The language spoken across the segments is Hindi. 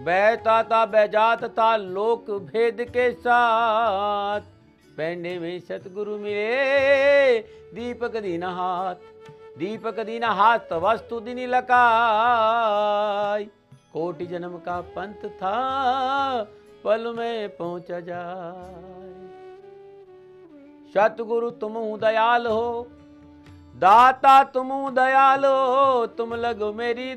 बहता था बैजात था लोक भेद के साथ, पैंडे में सतगुरु मिले दीपक दीना हाथ, दीपक दीना हाथ वस्तु दिनी लकाई, कोटि जन्म का पंथ था पल में पहुंच जाए। सतगुरु तुम दयाल हो, दाता तुम दयाल हो, तुम लगो मेरी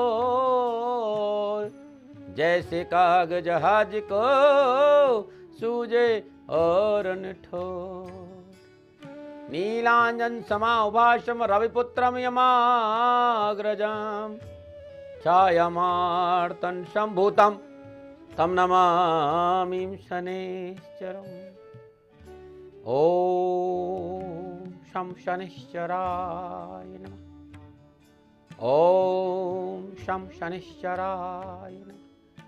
डोर, जैसे काग जहाज को सूझे और ठोर। नीलांजन समाभाषम रविपुत्रम यमाग्रजम, छायामार्तन संभूतम तम नमामि शनैश्चरम्। ओम शं शनैश्चराय नमः, ओम शं शनैश्चराय नमः,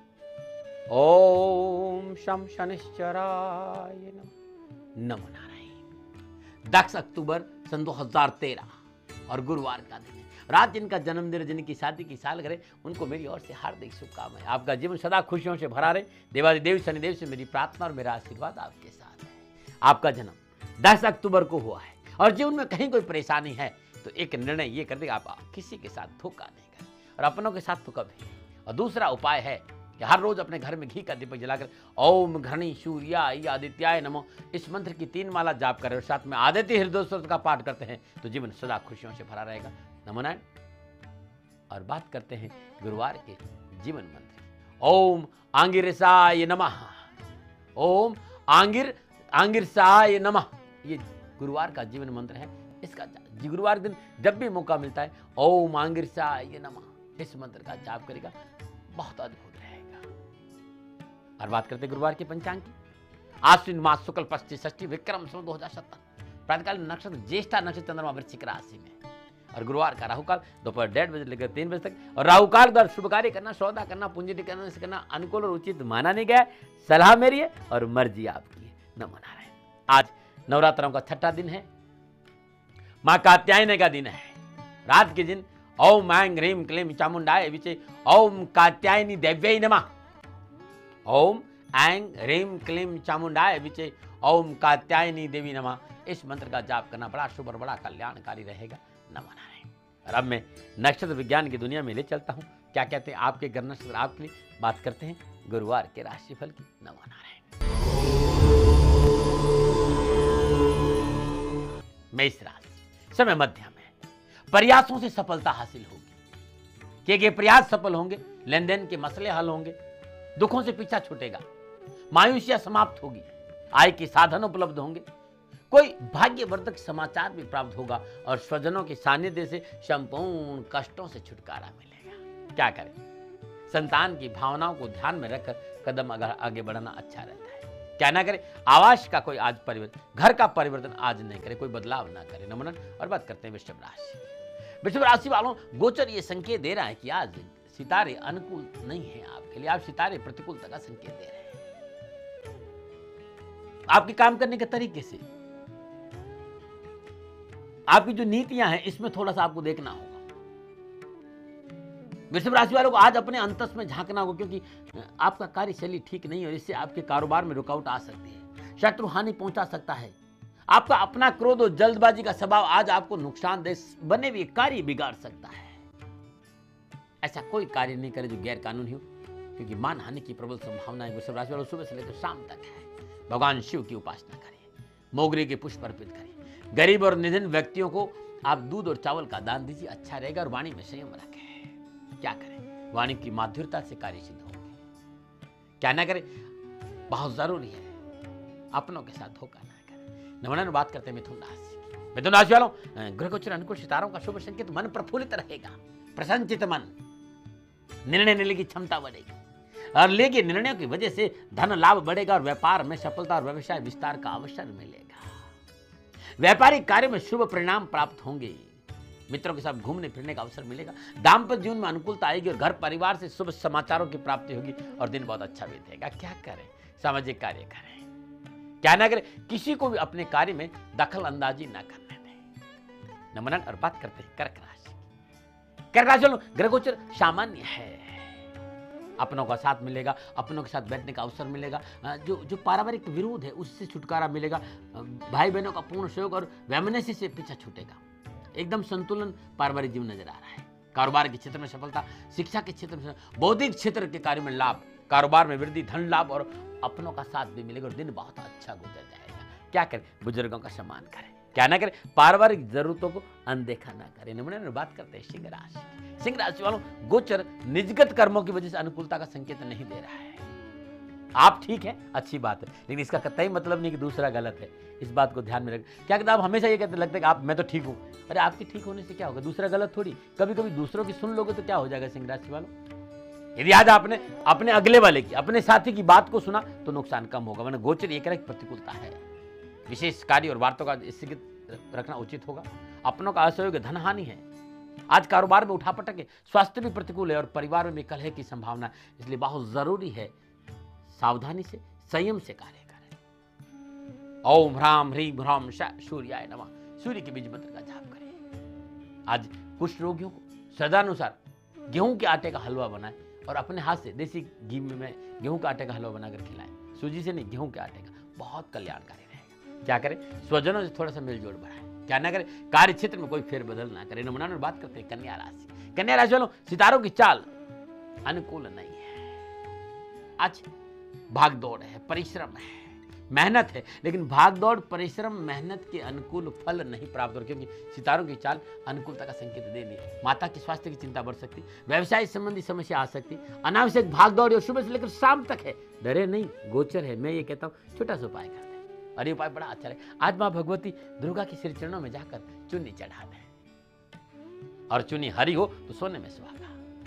ओम शं शनैश्चराय नमः। नमो नारायण। 10 अक्टूबर सन 2013 और गुरुवार का दिन है। रात जिनका जन्मदिन, जिनकी शादी की सालगिरह, उनको मेरी ओर से हार्दिक शुभकामनाएं। आपका जीवन सदा खुशियों से भरा रहे। देवादिदेव शनिदेव से मेरी प्रार्थना और मेरा आशीर्वाद आपके साथ है। आपका जन्म 10 अक्टूबर को हुआ है और जीवन में कहीं कोई परेशानी है तो एक निर्णय ये कर देगा, आप किसी के साथ धोखा नहीं करें और अपनों के साथ तो कभी। और दूसरा उपाय है कि हर रोज अपने घर में घी का दीपक जलाकर ओम घृणी सूर्याय आदित्याय नमो इस मंत्र की 3 माला जाप करें और साथ में आदित्य हृदय स्तोत्र का पाठ करते हैं तो जीवन सदा खुशियों से भरा रहेगा। नमो नारायण। और बात करते हैं गुरुवार के जीवन मंत्र। ओम आंगिरसाय नमः, ओम आंगिरसाय नमः, ये गुरुवार का जीवन मंत्र है। इसका गुरुवार दिन जब भी मौका मिलता है ओम आंगिरसाय नमः इस मंत्र का जाप करेगा, बहुत अद्भुत रहेगा। और बात करते हैं गुरुवार के पंचांग की। आश्विन मास शुक्ल पक्ष षष्ठी विक्रम संवत 2070, प्रातःकालीन नक्षत्र ज्येष्ठा नक्षत्र, चंद्रमा वृश्चिक राशि में। और गुरुवार का राहुकाल दोपहर 1:30 बजे लेकर 3 बजे तक। और राहुकाल द्वारा शुभ कार्य करना, सौदा करना, पूंजी करना से करना अनुकूल और उचित माना नहीं गया। सलाह मेरी है और मर्जी आपकी है। नमो नारायण। आज नवरात्रों का 6ठा दिन है, मां कात्यायनी का दिन है। रात के दिन ओम ऐं ह्रीं क्लीं चामुंडाय विचे ओम कात्यायनी देव्यै नमः, ओम ऐं ह्रीं क्लीं चामुंडाय विचे ओम कात्यायनी देवी नमः इस मंत्र का जाप करना बड़ा शुभ और बड़ा कल्याणकारी रहेगा। नमो नारायण। और अब मैं नक्षत्र विज्ञान की दुनिया में ले चलता हूं, क्या कहते हैं आपके ग्रह नक्षत्र आपके लिए। बात करते हैं गुरुवार के राशिफल की। नमो नारायण। मेष राशि, समय मध्यम है, प्रयासों से सफलता हासिल होगी। कि प्रयास सफल होंगे, लेन देन के मसले हल होंगे, दुखों से पीछा छूटेगा, मायूसियां समाप्त होगी, आय के साधन उपलब्ध होंगे, कोई भाग्यवर्धक समाचार भी प्राप्त होगा और स्वजनों के सानिध्य से संपूर्ण कष्टों से छुटकारा मिलेगा। क्या करें, संतान की भावनाओं को ध्यान में रखकर कदम अगर आगे बढ़ाना अच्छा रहता है। क्या ना करें, आवास का कोई आज परिवर्तन, घर का परिवर्तन आज नहीं करे, कोई बदलाव ना करे। नमन। और बात करते हैं वृषभ राशि। वृषभ राशि वालों, गोचर ये संकेत दे रहा है कि आज सितारे अनुकूल नहीं है आपके लिए, आप सितारे प्रतिकूलता का संकेत दे रहे हैं। आपके काम करने के तरीके से, आपकी जो नीतियां हैं, इसमें थोड़ा सा आपको देखना होगा। वृषभ राशि वालों को आज अपने अंतस में झांकना होगा, क्योंकि आपका कार्यशैली ठीक नहीं है और इससे आपके कारोबार में रुकावट आ सकती है, शत्रु हानि पहुंचा सकता है। आपका अपना क्रोध और जल्दबाजी का स्वभाव आज आपको नुकसानदेह बने हुए कार्य बिगाड़ सकता है। ऐसा कोई कार्य नहीं करे जो गैर कानूनी हो, क्योंकि मान हानि की प्रबल संभावना है। वृषभ राशि वालों सुबह से लेकर शाम तक है। भगवान शिव की उपासना करिए, मोगरे के पुष्प अर्पित करिए, गरीब और निधन व्यक्तियों को आप दूध और चावल का दान दीजिए, अच्छा रहेगा। और वाणी में संयम रखें। क्या करें, वाणी की माधुर्यता से कार्य सिद्ध होंगे। क्या ना करें, बहुत जरूरी है अपनों के साथ धोखा ना करें। नमन। बात करते हैं मिथुन राशि। मिथुन राशि वालों, ग्रह गोचर अनुकूल, सितारों का शुभ संकेत, मन प्रफुल्लित रहेगा, प्रसन्नचित मन, निर्णय लेने की क्षमता बढ़ेगी और लेकिन निर्णयों की वजह से धन लाभ बढ़ेगा और व्यापार में सफलता और व्यवसाय विस्तार का अवसर मिलेगा। व्यापारिक कार्य में शुभ परिणाम प्राप्त होंगे। मित्रों के साथ घूमने फिरने का अवसर मिलेगा। दाम्पत्य जीवन में अनुकूलता आएगी और घर परिवार से शुभ समाचारों की प्राप्ति होगी और दिन बहुत अच्छा बीतेगा। क्या करें, सामाजिक कार्य करें। क्या ना करें, किसी को भी अपने कार्य में दखल अंदाजी न करने दें। नमन। और बात करते हैं कर्क राशि। कर्क राशि ग्रह गोचर सामान्य है, अपनों का साथ मिलेगा, अपनों के साथ बैठने का अवसर मिलेगा, जो पारिवारिक विरोध है उससे छुटकारा मिलेगा, भाई बहनों का पूर्ण सहयोग और वैमनस्य से पीछा छूटेगा। एकदम संतुलन पारिवारिक जीवन नजर आ रहा है। कारोबार के क्षेत्र में सफलता, शिक्षा के क्षेत्र में, बौद्धिक क्षेत्र के कार्य में लाभ, कारोबार में वृद्धि, धन लाभ और अपनों का साथ भी मिलेगा और दिन बहुत अच्छा गुजर जाएगा। क्या करें? बुजुर्गों का सम्मान करें, क्या ना करें? पारिवारिक जरूरतों को अनदेखा ना करें। नमूने में बात करते हैं सिंह राशि। सिंह राशि वालों, गोचर निजगत कर्मों की वजह से अनुकूलता का संकेत नहीं दे रहा है। आप ठीक है, अच्छी बात है, लेकिन इसका कतई मतलब नहीं कि दूसरा गलत है। इस बात को ध्यान में रखें। क्या कहते हैं आप हमेशा ये कहते लगता है कि आप मैं तो ठीक हूं। अरे आपके ठीक होने से क्या होगा? दूसरा गलत थोड़ी। कभी कभी दूसरों की सुन लोगे तो क्या हो जाएगा सिंह राशि वालों? यदि आज आपने अपने अगले वाले की, अपने साथी की बात को सुना तो नुकसान कम होगा, वरना गोचर एक प्रतिकूलता है। विशेष कार्य और वार्ता का स्थगित रखना उचित होगा। अपनों का असहयोग, धन हानि है। आज कारोबार में उठापटक है, स्वास्थ्य भी प्रतिकूल है और परिवार में भी कलह की संभावना है। इसलिए बहुत जरूरी है सावधानी से, संयम से कार्य करें। ओम ह्राम ह्रीम ह्राम सूर्याय नमः, सूर्य के बीज मंत्र का जाप करें। आज कुष्ठ रोगियों को श्रद्धानुसार गेहूं के आटे का हलवा बनाएं और अपने हाथ से देसी घी में गेहूं के आटे का हलवा बनाकर खिलाएं। सूजी से नहीं, गेहूं के आटे का, बहुत कल्याणकारी रहेगा। क्या करें? स्वजनों से थोड़ा सा मेलजोल बढ़ाएं। क्या ना करें? कार्य क्षेत्र में कोई फेरबदल ना करें। नमूना में बात करते हैं कन्या राशि। कन्या राशि वालों, सितारों की चाल अनुकूल नहीं है। आज भाग दौड़ है, परिश्रम है, मेहनत है, लेकिन भाग दौड़, परिश्रम, मेहनत के अनुकूल फल नहीं प्राप्त हो, क्योंकि सितारों की चाल अनुकूलता का संकेत दे रही है। माता के स्वास्थ्य की चिंता बढ़ सकती, व्यवसाय संबंधी समस्या आ सकती, अनावश्यक भाग दौड़ और सुबह से लेकर शाम तक है। डरे नहीं, गोचर है। मैं ये कहता हूँ छोटा सा उपाय करते हैं और ये उपाय बड़ा अच्छा है। आज माँ भगवती दुर्गा के श्री चरणों में जाकर चुन्नी चढ़ा दें और चुन्नी हरी हो तो सोने में सुहागा।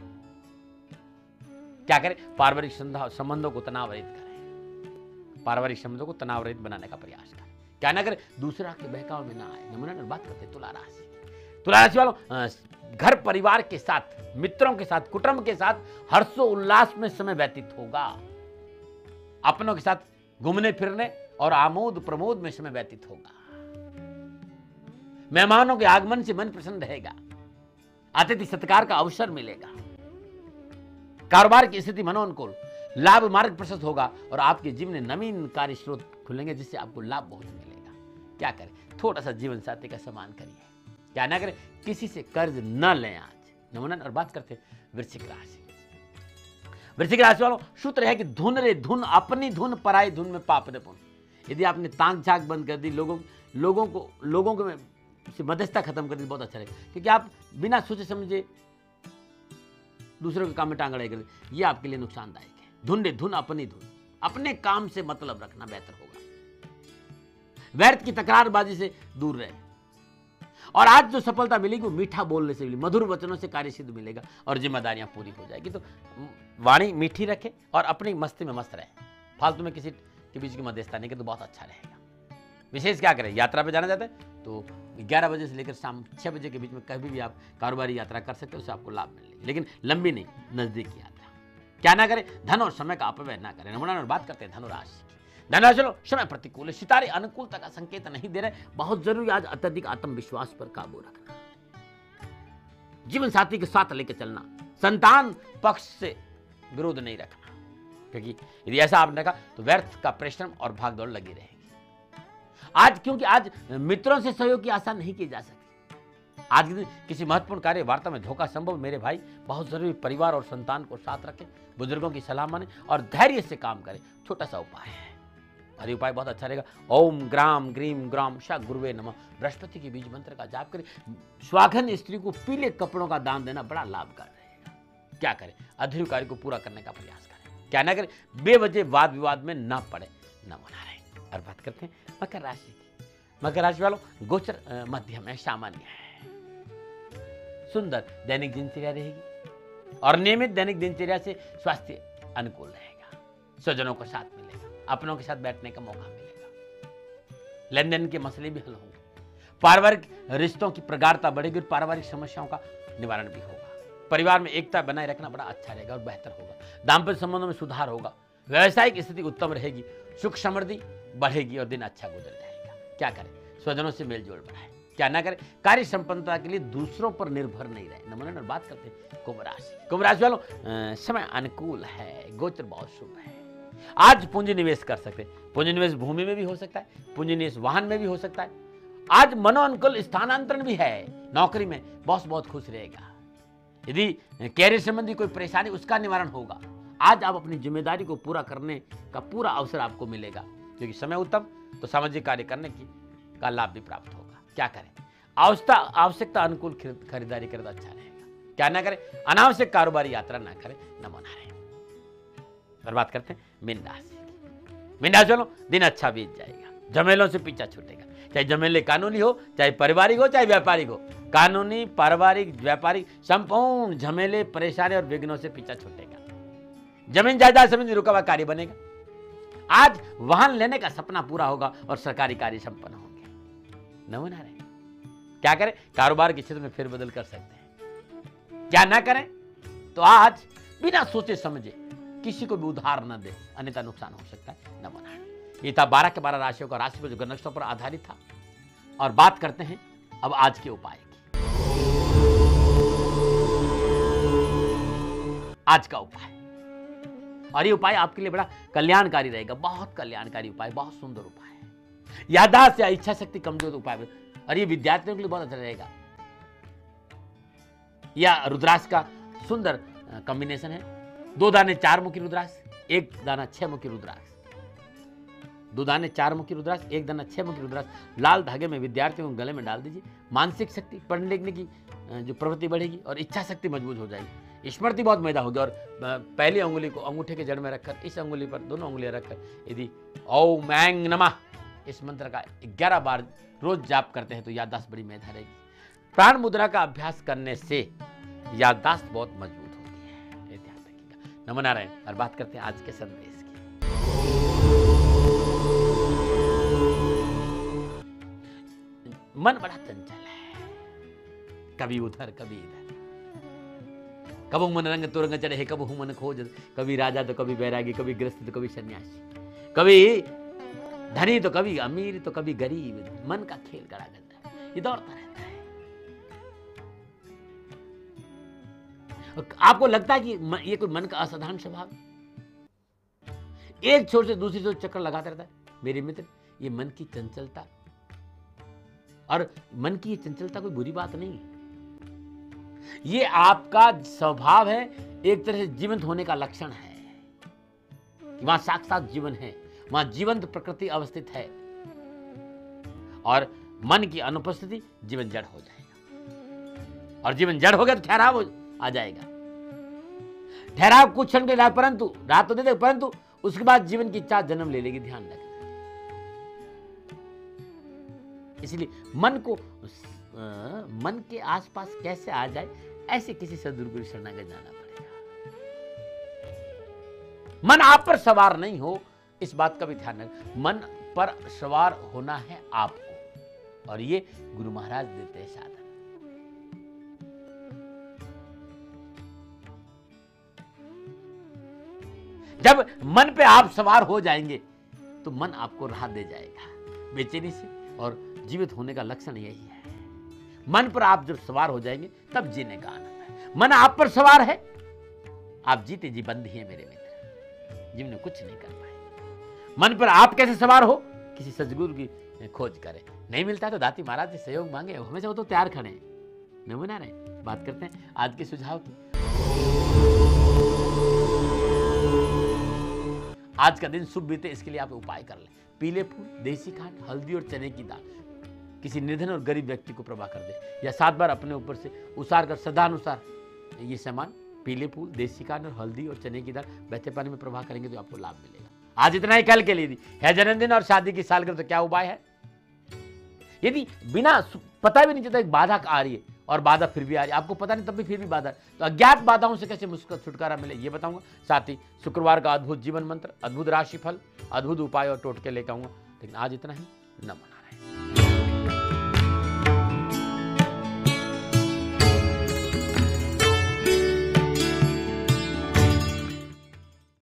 क्या करें? पारिवारिक संबंधों को तनावरहित करें, पारिवारिक संबंधों को तनावरहित बनाने का प्रयास करें। क्या ना करें? दूसरा के बहकाव में ना आए। नमूना में बात करते हैं तुला राशि। तुला राशि वालों, घर परिवार के साथ, मित्रों के साथ, कुटुंब के साथ हर्षो उल्लास में समय व्यतीत होगा। अपनों के साथ घूमने फिरने और आमोद प्रमोद में समय व्यतीत होगा। मेहमानों के आगमन से मन प्रसन्न रहेगा। अतिथि सत्कार का अवसर मिलेगा। कारोबार की स्थिति मनोनुकूल, लाभ मार्ग प्रशस्त होगा और आपके जीवन में नवीन कार्य स्रोत खुलेंगे जिससे आपको लाभ बहुत मिलेगा। क्या करें? थोड़ा सा जीवन साथी का सम्मान करिए। क्या ना करें? किसी से कर्ज न लें आज। नमूना और बात करते हैं वृश्चिक राशि। वृश्चिक राशि वालों, सूत्र है कि धुन रे धुन, अपनी धुन पराई धुन में पाप रे पुण्य। यदि आपने ताक झाक बंद कर दी, लोगों को से मध्यस्थता खत्म कर दी, बहुत अच्छा रहेगा। क्योंकि आप बिना सोचे समझे दूसरों के काम में टांग अड़ाई कर दी, ये आपके लिए नुकसानदायक है। धुन रे धुन, अपनी धुन, अपने काम से मतलब रखना बेहतर होगा। व्यर्थ की तकरारबाजी से दूर रहे। और आज जो सफलता मिलेगी वो मीठा बोलने से मिलेगी, मधुर वचनों से कार्य सिद्ध मिलेगा और जिम्मेदारियां पूरी हो जाएगी। तो वाणी मीठी रखे और अपनी मस्ती में मस्त रहे। फालतू में किसी के बीच की मध्यस्थता नहीं करे तो बहुत अच्छा रहेगा। विशेष क्या करें? यात्रा पे जाना चाहते हैं तो 11 बजे से लेकर शाम 6 बजे के बीच में कभी भी आप कारोबारी यात्रा कर सकते हो, उससे आपको लाभ मिलेगा, लेकिन लंबी नहीं, नजदीक की यात्रा। क्या ना करें? धन और समय का अपव्यय ना करें। नमूना और बात करते हैं धनुराशि की। धनुराशि चलो, समय प्रतिकूल है, सितारे अनुकूलता का संकेत नहीं दे रहे। बहुत जरूरी आज अत्यधिक आत्मविश्वास पर काबू रखना, जीवन साथी के साथ लेकर चलना, संतान पक्ष से विरोध नहीं रखना, क्योंकि यदि ऐसा आपने रखा तो व्यर्थ का परिश्रम और भागदौड़ लगी रहेगी आज। क्योंकि आज मित्रों से सहयोग की आशा नहीं की जा सकती। आज के दिन किसी महत्वपूर्ण कार्य वार्ता में धोखा संभव। मेरे भाई, बहुत जरूरी परिवार और संतान को साथ रखें, बुजुर्गों की सलाह माने और धैर्य से काम करें। छोटा सा उपाय है और ये उपाय बहुत अच्छा रहेगा। ओम ग्राम ग्रीम ग्राम शा गुरुवे नमः, बृहस्पति के बीज मंत्र का जाप करें। स्वागन स्त्री को पीले कपड़ों का दान देना बड़ा लाभकारी रहेगा। क्या करें? अधूरे कार्य को पूरा करने का प्रयास करें। क्या ना करें? बेवजह वाद विवाद में न पड़े, न बना रहे। और बात करते हैं मकर राशि की। मकर राशि वालों, गोचर मध्यम है, सामान्य है। सुंदर दैनिक दिनचर्या रहेगी और नियमित दैनिक दिनचर्या से स्वास्थ्य अनुकूल रहेगा। स्वजनों को साथ मिलेगा, अपनों के साथ बैठने का मौका मिलेगा, लेन देन के मसले भी हल होंगे, पारिवारिक रिश्तों की प्रगाढ़ता बढ़ेगी और पारिवारिक समस्याओं का निवारण भी होगा। परिवार में एकता बनाए रखना बड़ा अच्छा रहेगा और बेहतर होगा। दाम्पत्य संबंधों में सुधार होगा। व्यवसायिक स्थिति उत्तम रहेगी, सुख समृद्धि बढ़ेगी और दिन अच्छा गुजर जाएगा। क्या करें? स्वजनों से मेलजोल बढ़ाए, क्या ना करें, कार्य संपन्नता के लिए दूसरों पर निर्भर नहीं रहे। नंबर 9 बात करते हैं कुंभ राशि। कुंभ राशि वालों, समय अनुकूल है, गोचर बहुत शुभ है। आज पूंजी निवेश कर सकते हैं। पूंजी निवेश भूमि में भी हो सकता है, पूंजी निवेश वाहन में भी हो सकता है। आज मनोअनुकूल स्थानांतरण भी है। नौकरी में बॉस बहुत खुश रहेगा। यदि कैरियर संबंधी कोई परेशानी, उसका निवारण होगा। आज आप अपनी जिम्मेदारी को पूरा करने का पूरा अवसर आपको मिलेगा, क्योंकि समय उत्तम, तो सामाजिक कार्य करने का लाभ भी प्राप्त होगा। क्या करें, आवश्यकता अनुकूल खरीदारी करें तो अच्छा रहेगा। क्या ना करें, अनावश्यक कारोबारी यात्रा ना करें, न मना रहे। और बात करते हैं मीन राशि की। मीन राशि वालों, दिन अच्छा बीत जाएगा, झमेलों से पीछा छूटेगा। चाहे झमेले कानूनी हो, चाहे पारिवारिक हो, चाहे व्यापारिक हो। कानूनी, पारिवारिक, व्यापारिक संपूर्ण झमेले, परेशानी और विघ्नों से पीछा छूटेगा। जमीन जायदाद संबंधी रुका हुआ कार्य बनेगा। आज वाहन लेने का सपना पूरा होगा और सरकारी कार्य संपन्न होंगे। न मना रहे। क्या करें, कारोबार के क्षेत्र में फेरबदल कर सकते हैं। क्या ना करें, तो आज बिना सोचे समझे किसी को भी उधार न दे, अन्यथा नुकसान हो सकता है। न मना। ये था 12 के 12 राशियों का राशि पर जो नक्षत्रों पर आधारित था। और बात करते हैं अब आज के उपाय की। आज का उपाय, और ये उपाय आपके लिए बड़ा कल्याणकारी रहेगा। बहुत कल्याणकारी उपाय, बहुत सुंदर उपाय है। याददाश्त या इच्छा शक्ति कमजोर उपाय, और ये विद्यार्थियों के लिए बहुत अच्छा रहेगा। या रुद्राक्ष का सुंदर कॉम्बिनेशन है। 2 दाने 4 मुखी रुद्राक्ष, 1 दाना 6 मुखी रुद्राक्ष। 2 दाने 4 मुखी रुद्राक्ष, 1 दाना 6 मुखी रुद्राक्ष लाल धागे में विद्यार्थियों को गले में डाल दीजिए। मानसिक शक्ति, पढ़ने लिखने की जो प्रवृत्ति बढ़ेगी और इच्छा शक्ति मजबूत हो जाएगी। स्मृति बहुत मैदा होगी। और पहली अंगुली को अंगूठे के जड़ में रखकर, इस अंगुली पर दोनों अंगुलियां रखकर यदि ओम मैंग नमः इस मंत्र का 11 बार रोज जाप करते हैं तो याददाश्त बड़ी मेधा रहेगी। प्राण मुद्रा का अभ्यास करने से याददाश्त बहुत मजबूत होती है, ये ध्यान रखिएगा। नमन नारायण। और बात करते हैं आज के संदेश की। मन बड़ा चंचल है, कभी उधर कभी इधर। कबू मन रंग तुरंग चढ़े है, कबू मन खोज, कभी राजा तो कभी बैरागी, कभी गृहस्थ तो कभी सन्यासी, कभी धनी तो कभी अमीर तो कभी गरीब। मन का खेल करा करता है, ये दौड़ता रहता है। आपको लगता है कि ये कोई मन का असाधारण स्वभाव, एक छोर से दूसरी छोर चक्कर लगाता रहता है। मेरे मित्र, ये मन की चंचलता, और मन की ये चंचलता कोई बुरी बात नहीं है। ये आपका स्वभाव है, एक तरह से जीवंत होने का लक्षण है। वहां साक्षात जीवन है, वहां जीवंत प्रकृति अवस्थित है। और मन की अनुपस्थिति जीवन जड़ हो जाएगा, और जीवन जड़ हो गया तो ठहराव आ जाएगा। ठहराव कुछ क्षण के लिए, परंतु रात तो दे दे, परंतु उसके बाद जीवन की इच्छा जन्म ले लेगी। ध्यान रखना। इसलिए मन को मन के आसपास कैसे आ जाए, ऐसे किसी सदगुरु शरणागत जाना पड़ेगा। मन आप पर सवार नहीं हो, इस बात का भी ध्यान रखें। मन पर सवार होना है आपको, और ये गुरु महाराज देते हैं साधन। जब मन पे आप सवार हो जाएंगे तो मन आपको राहत दे जाएगा बेचैनी से, और जीवित होने का लक्षण यही है। मन पर आप जब सवार हो जाएंगे तब जीने का आनंद है। मन आप पर सवार है, आप जीते जी बंद ही है मेरे मित्र, जीवन में कुछ नहीं कर पाए। मन पर आप कैसे सवार हो, किसी सदगुरु की खोज करें। नहीं मिलता है तो दाती महाराज से सहयोग मांगे, हमेशा वो तो तैयार खड़े हैं। नमूना रहे। बात करते हैं आज के सुझाव की। आज का दिन शुभ बीते, इसके लिए आप उपाय कर लें। पीले फूल, देसी खांड, हल्दी और चने की दाल किसी निर्धन और गरीब व्यक्ति को प्रभा कर दे, या 7 बार अपने ऊपर से उसार कर सदानुसार ये सामान पीले फूल, देसी खांड और हल्दी और चने की दाल बहते पानी में प्रभा करेंगे तो आपको लाभ मिलेगा। आज इतना ही। कल के लिए है जन्मदिन और शादी की सालगिरह, तो क्या उपाय है? यदि बिना पता भी नहीं चलता एक बाधा आ रही है, और बाधा फिर भी आ रही है, आपको पता नहीं तब भी फिर भी बाधा, तो अज्ञात बाधाओं से कैसे छुटकारा मिले ये बताऊंगा। साथ ही शुक्रवार का अद्भुत जीवन मंत्र, अद्भुत राशिफल, अद्भुत उपाय और टोटके लेकर आऊंगा। लेकिन आज इतना ही। नमन नारायण।